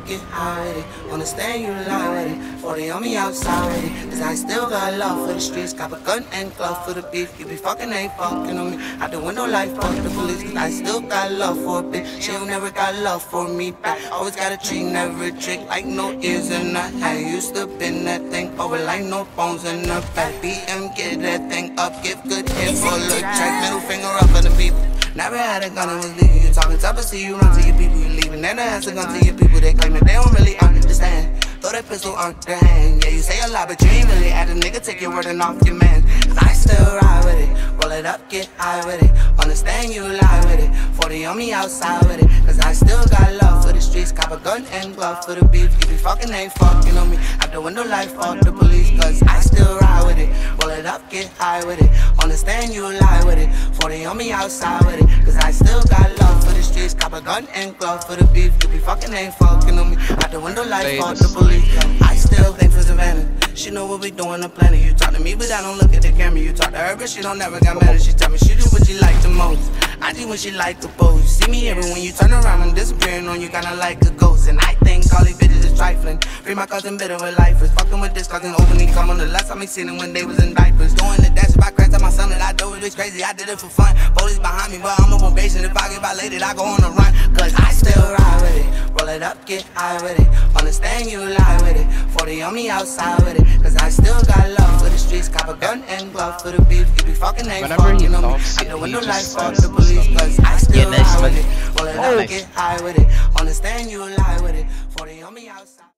get high with it. Understand you lie with it. 40 on me outside with it. Cause I still got love for the streets. Cop a gun and glove for the beef. You be fucking, ain't fucking on me. Out the window like fuck the police. Cause I still got love for a bitch. She don't never got love for me back. Always got a treat, never trick. Like no ears in her hand. Used to bend that thing over like no bones in her back. BM, get that thing up. Give good hit for the track. Middle finger up for the people. Never had a gun and was leaving you talking tough, but see you run to your people, you leaving. Then I answer gun to your people, they claim that they don't really understand. Throw that pistol on their hand. Yeah, you say a lot, but you ain't really at a nigga, take your word and off your man. Cause I still ride with it, roll it up, get high with it. Understand you lie with it, 40 on me outside with it. Cause I still got love for the streets, cop a gun and glove for the beef. You be fucking, ain't fucking on me. Out the window like fuck the police. Cause I still ride with it, roll it up, get high with it. Understand you lie with it, 40 on me outside with it. Cause I still got love for the streets, cop a gun and glove for the beef. You be fucking, ain't fucking on me. Out the window like fuck the police. I still think for Savannah. She know what we doing, the planet. You talk to me, but I don't look at the camera. You talk to her, but she don't never got mad. She tell me she do what she like the most. I do what she like the most. You see me every when you turn around, I'm disappearing on you, kinda like a ghost. And I think all these bitches is trifling. Free my cousin bitter with lifers. Fucking with this cousin openly come on the last time I seen him when they was in diapers. Doing the dash if I crash at my son that I do it, it's crazy. I did it for fun. Police behind me, but I'm a probation. If I get violated, I go on a run. Cause I still ride with it. Roll it up, get high with it. Understand you lie with it. 40 on me outside with it. Cause I still got love for the streets. Cop a gun and glove for the beef. You be fucking, ain't fucking on me. Out the window like fuck the police. Cause I still ride with it. Roll it up, get high with it. Understand you lie with it. 40 on me outside.